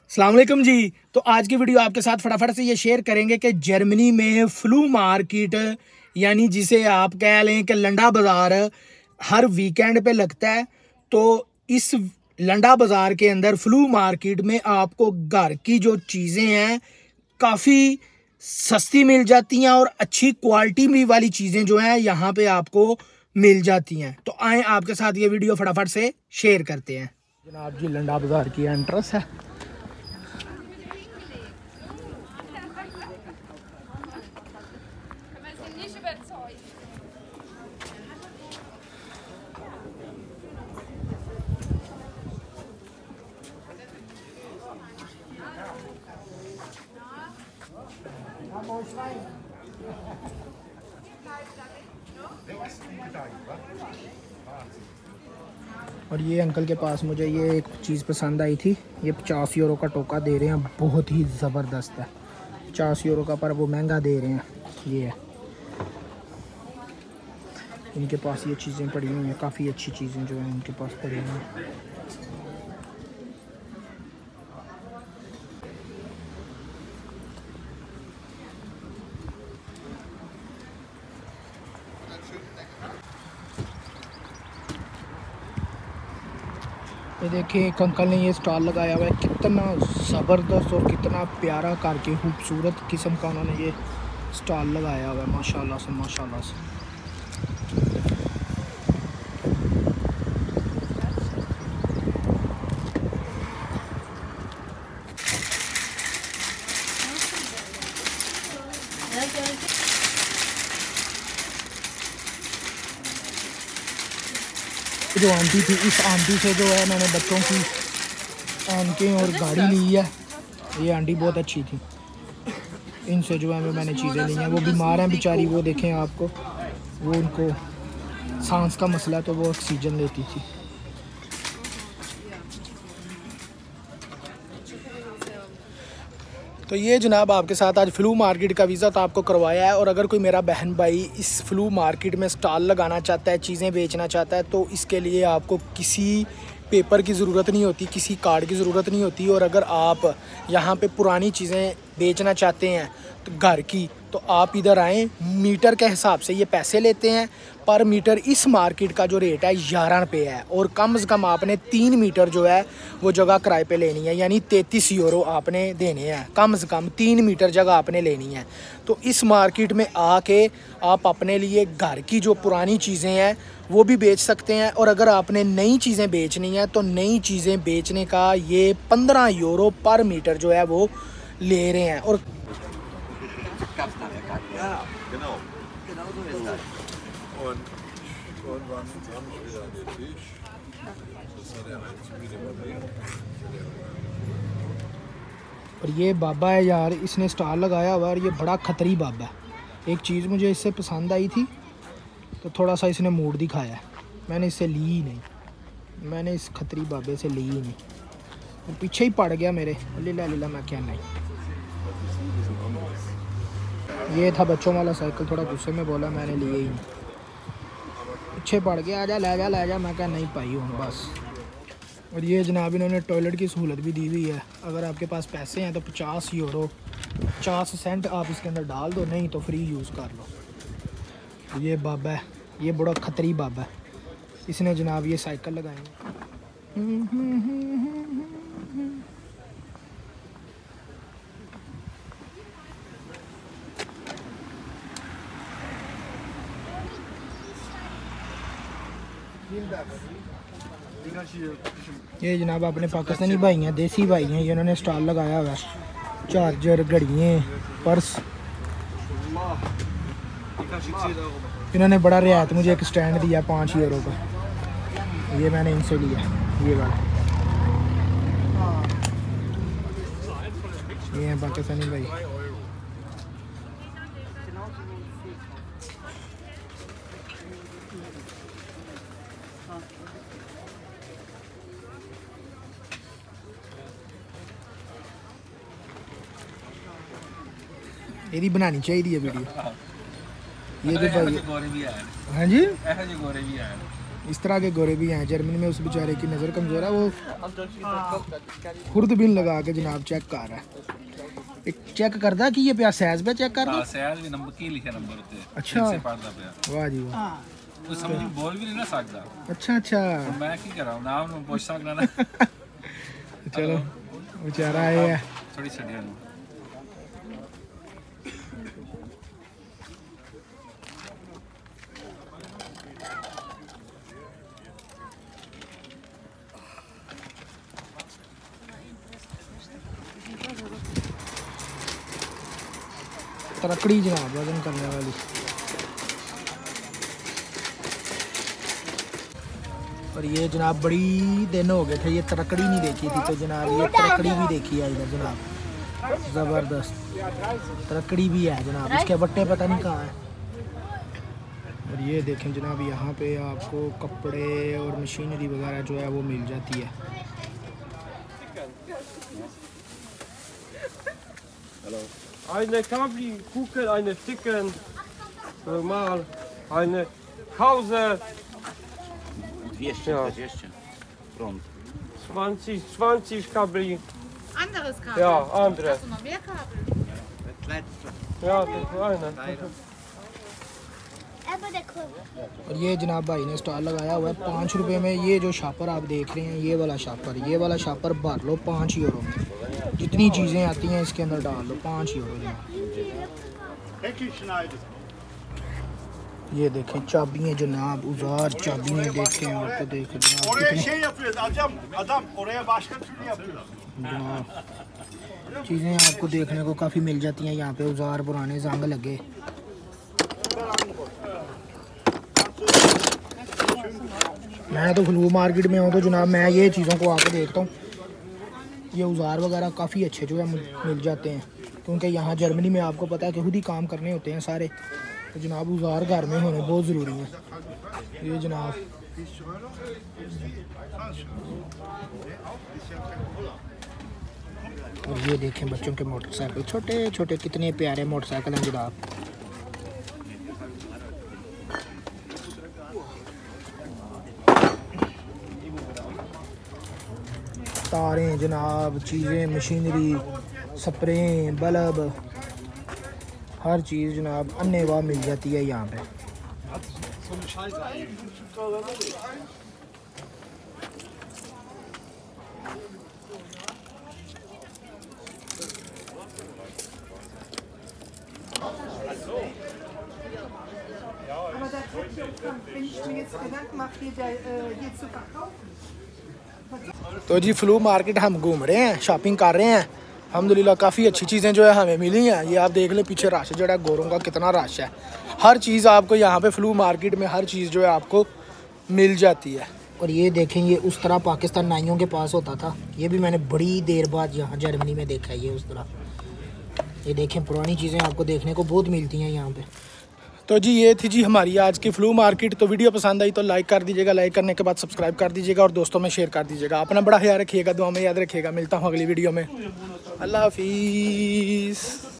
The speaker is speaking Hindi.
अस्सलाम वालेकुम जी। तो आज की वीडियो आपके साथ फटाफट से ये शेयर करेंगे कि जर्मनी में फ्लू मार्केट यानी जिसे आप कह लें कि लंडा बाज़ार हर वीकेंड पे लगता है। तो इस लंडा बाज़ार के अंदर फ्लू मार्केट में आपको घर की जो चीज़ें हैं काफ़ी सस्ती मिल जाती हैं और अच्छी क्वालिटी वाली चीज़ें जो हैं यहाँ पे आपको मिल जाती हैं। तो आए आपके साथ ये वीडियो फटाफट से शेयर करते हैं। जनाब जी लंडा बाज़ार की एंट्रेंस है। और ये अंकल के पास मुझे ये एक चीज़ पसंद आई थी। ये 50 यूरो का टोका दे रहे हैं, बहुत ही ज़बरदस्त है। 50 यूरो का, पर वो महंगा दे रहे हैं। ये है, इनके पास ये चीज़ें पड़ी हुई हैं, काफ़ी अच्छी चीज़ें जो हैं इनके पास पड़ी हुई हैं। ये देखिए एक अंकल ने ये स्टॉल लगाया हुआ है, कितना ज़बरदस्त और कितना प्यारा करके खूबसूरत किस्म का उन्होंने ये स्टॉल लगाया हुआ है। माशाल्लाह से माशाल्लाह से। जो आंटी थी, इस आंटी से जो है मैंने बच्चों की ऐनकें और गाड़ी ली है। ये आंटी बहुत अच्छी थी, इनसे जो है मैंने चीज़ें ली हैं। वो बीमार हैं बेचारी, वो देखें आपको, वो उनको सांस का मसला है तो वो ऑक्सीजन लेती थी। तो ये जनाब आपके साथ आज फ्लू मार्केट का वीज़ा तो आपको करवाया है। और अगर कोई मेरा बहन भाई इस फ्लू मार्केट में स्टॉल लगाना चाहता है, चीज़ें बेचना चाहता है, तो इसके लिए आपको किसी पेपर की ज़रूरत नहीं होती, किसी कार्ड की ज़रूरत नहीं होती। और अगर आप यहाँ पे पुरानी चीज़ें बेचना चाहते हैं तो घर की, तो आप इधर आएँ। मीटर के हिसाब से ये पैसे लेते हैं। पर मीटर इस मार्केट का जो रेट है 11 रुपये है। और कम से कम आपने 3 मीटर जो है वो जगह किराए पे लेनी है, यानी 33 यूरो आपने देने हैं। कम से कम 3 मीटर जगह आपने लेनी है। तो इस मार्केट में आके आप अपने लिए घर की जो पुरानी चीज़ें हैं वो भी बेच सकते हैं। और अगर आपने नई चीज़ें बेचनी है तो नई चीज़ें बेचने का ये 15 यूरो पर मीटर जो है वो ले रहे हैं। और और ये बाबा है यार, इसने स्टॉल लगाया हुआ है और ये बड़ा खतरी बाबा है। एक चीज़ मुझे इससे पसंद आई थी तो थोड़ा सा इसने मूड दिखाया है, मैंने इससे ली ही नहीं। मैंने इस खतरी बाबे से ली ही नहीं, वो पीछे ही पड़ गया मेरे। लीला मैं क्या नहीं। ये था बच्चों वाला साइकिल, थोड़ा गुस्से में बोला, मैंने लिए ही नहीं, पीछे पड़ गया। आजा ले जा, मैं क्या नहीं पाई हूँ बस। और ये जनाब इन्होंने टॉयलेट की सहूलत भी दी हुई है। अगर आपके पास पैसे हैं तो 50 यूरो 50 सेंट आप इसके अंदर डाल दो, नहीं तो फ्री यूज़ कर लो। ये बाबा है, ये बड़ा खतरी बाबा है, इसने जनाब ये साइकिल लगाई है। ये जनाब अपने पाकिस्तानी भाई हैं, देसी भाई हैं, ये इन्होंने स्टॉल लगाया हुआ है। चार्जर, घड़ियाँ, पर्स। इन्होंने बड़ा रियायत मुझे एक स्टैंड दिया 5 यूरो का, ये मैंने इनसे लिया। ये वाला ये है पाकिस्तानी भाई। यही बनानी चाहिए वीडियो। ये जो भाई, हाँ जी, इस तरह के गोरे भी हैं जर्मनी में। उस बेचारे की नज़र कमज़ोर है, वो खुर्दबीन लगा के जनाब चेक कर रहा है। एक चेक करदा कि ये पिया सैज पे चेक कर रहा है। सैज भी नंबर की लिखे नंबर होते हैं। अच्छा वाह जी वाह। वो समझ बोल भी नहीं ना सकता। अच्छा मैं की कर रहा हूं नाम पूछ सकना ना। चलो बेचारा है थोड़ी छड़िया तरकड़ी जनाब वजन करने वाली। और ये जनाब बड़ी दिन हो गए थे ये तरकड़ी नहीं देखी थी, तो जनाब ये तरकड़ी भी देखी है इधर जनाब। ज़बरदस्त तरकड़ी भी है जनाब, इसके बट्टे पता नहीं कहाँ हैं। और ये देखें जनाब यहाँ पे आपको कपड़े और मशीनरी वगैरह जो है वो मिल जाती है। Eine Kabli, Kuchen, eine Chicken, normal, eine Hause. 220 rund. 20 Kabli. Anderes Kabel? Ja, andere. Hast du noch mehr Kabel? Das letzte. Ja, das ist eine. और ये जनाब भाई ने स्टॉल लगाया हुआ है 5 रुपये में। ये जो शापर आप देख रहे हैं, ये वाला शापर भर लो 5 यूरो में। जितनी चीज़ें आती हैं इसके अंदर डाल लो 5 यूरो जनाब। ये देखें चाबियाँ जनाब, उजार चाबियाँ देखें आपको देखें जनाब चीज़ें आपको देखने को काफ़ी मिल जाती हैं यहाँ पे। उजार पुराने जंग लगे। मैं तो फ्लू मार्केट में हूँ तो जनाब मैं ये चीज़ों को आके देखता हूँ। ये औजार वगैरह काफ़ी अच्छे जो है मिल जाते हैं, क्योंकि यहाँ जर्मनी में आपको पता है कि खुद ही काम करने होते हैं सारे, तो जनाब औजार घर में होने बहुत ज़रूरी है। ये जनाब और ये देखें बच्चों के मोटरसाइकिल, छोटे छोटे कितने प्यारे मोटरसाइकिल हैं जनाब। तारें जनाब, चीज़ें, मशीनरी, स्प्रे, बल्ब, हर चीज़ जनाब अन्नेवाह मिल जाती है यहाँ पे। तो जी फ्लू मार्केट हम घूम रहे हैं, शॉपिंग कर रहे हैं। अल्हम्दुलिल्लाह काफ़ी अच्छी चीज़ें जो है हमें मिली हैं। ये आप देख लें पीछे रश जो है गोरों का कितना रश है। हर चीज़ आपको यहाँ पे फ्लू मार्केट में हर चीज़ जो है आपको मिल जाती है। और ये देखें ये उस तरह पाकिस्तान नाइयों के पास होता था, ये भी मैंने बड़ी देर बाद यहाँ जर्मनी में देखा है। ये उस तरह ये देखें पुरानी चीज़ें आपको देखने को बहुत मिलती हैं यहाँ पे। तो जी ये थी जी हमारी आज की फ्लू मार्केट। तो वीडियो पसंद आई तो लाइक कर दीजिएगा, लाइक करने के बाद सब्सक्राइब कर दीजिएगा और दोस्तों में शेयर कर दीजिएगा। अपना बड़ा ख्याल रखिएगा, दुआ में याद रखिएगा। मिलता हूँ अगली वीडियो में। अल्लाह हाफिज़।